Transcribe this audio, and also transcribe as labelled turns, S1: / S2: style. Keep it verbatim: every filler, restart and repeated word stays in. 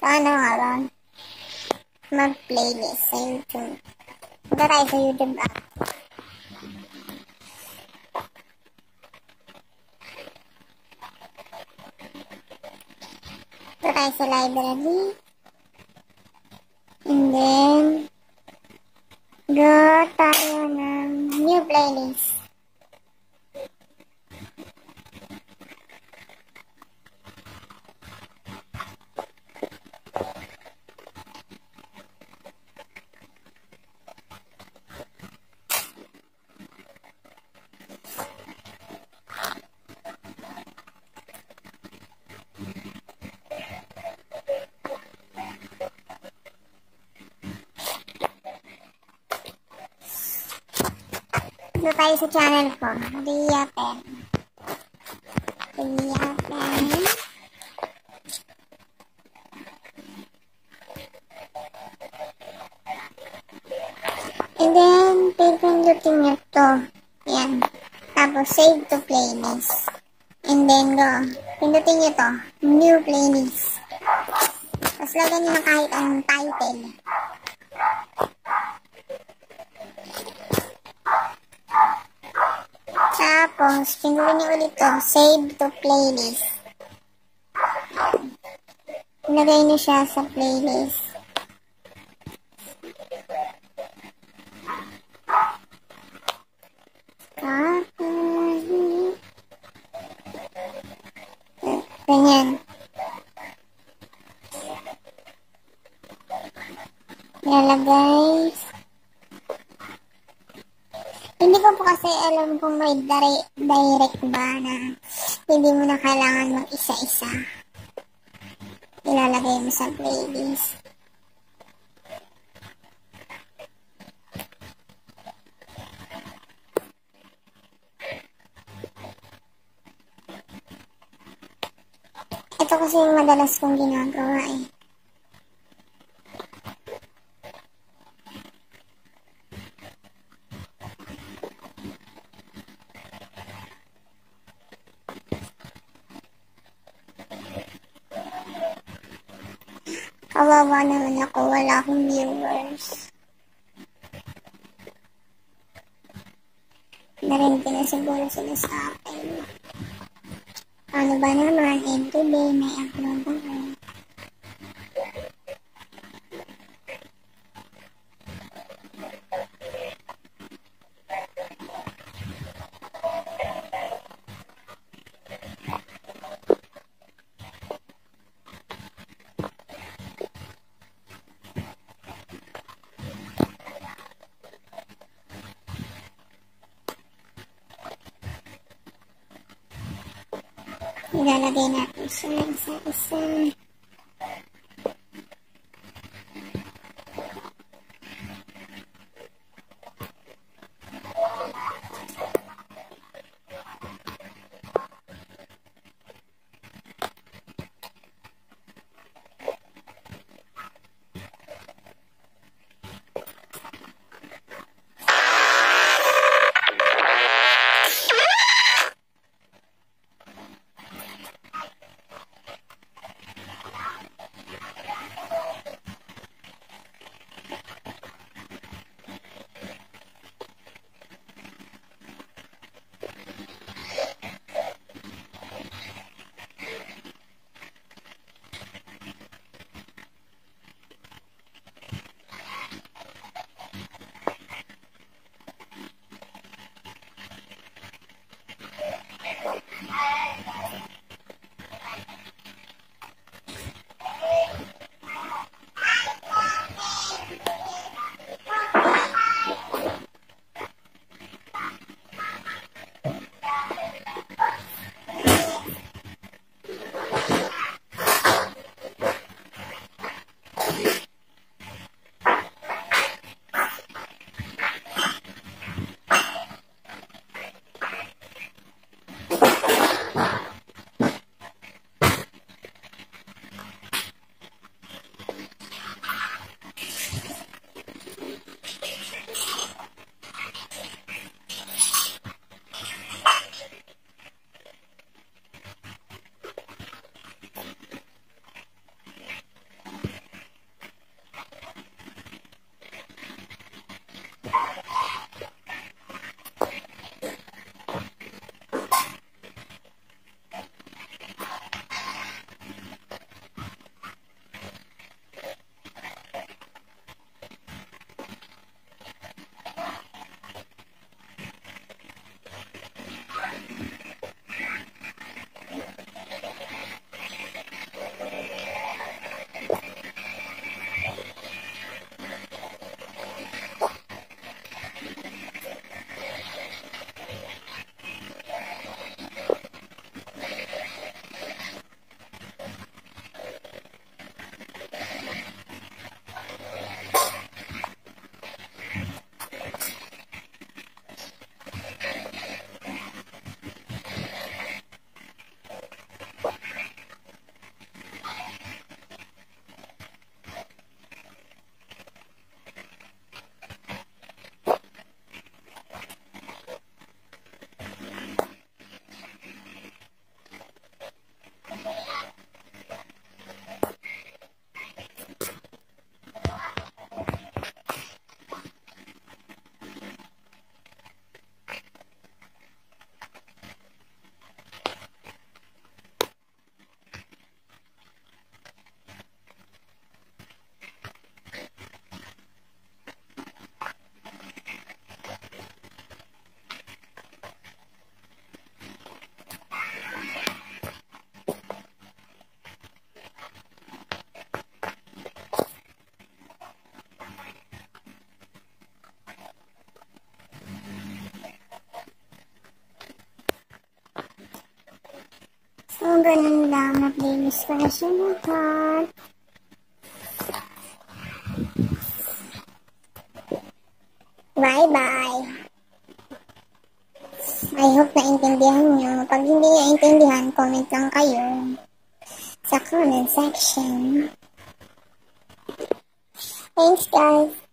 S1: Paano nga ba mag-playlist sa YouTube? Punta tayo sa YouTube app. Punta tayo sa library. And then, go tayo ng new playlist. Ito tayo sa channel ko, Ria Pen. Ria Pen. And then, pipindutin nyo to. Yan. Tapos, save to playlist. And then, go. Pindutin nyo to. New playlist. Tapos, lagyan nyo na kahit ang title. Tapos, pindutin nyo ulit to. Save to playlist. Ilagay nyo siya sa playlist. Tapos, ganyan. Ilalagay. Hindi ko po kasi alam kung may direct, direct ba na hindi mo na kailangan mag-isa-isa. Ilalagay mo sa playlist. Ito kasi yung madalas kong ginagawa eh. Kawawa naman ako, wala akong viewers. Narindi na siguro sila sa akin. Ano ba naman, everyday may upload ako. Ilalagay natin siya sa isa. kung ganun lang, na-playlist ko na siya lahat. Bye-bye! I hope naintindihan nyo. Pag hindi naintindihan, comment lang kayo sa comment section. Thanks guys!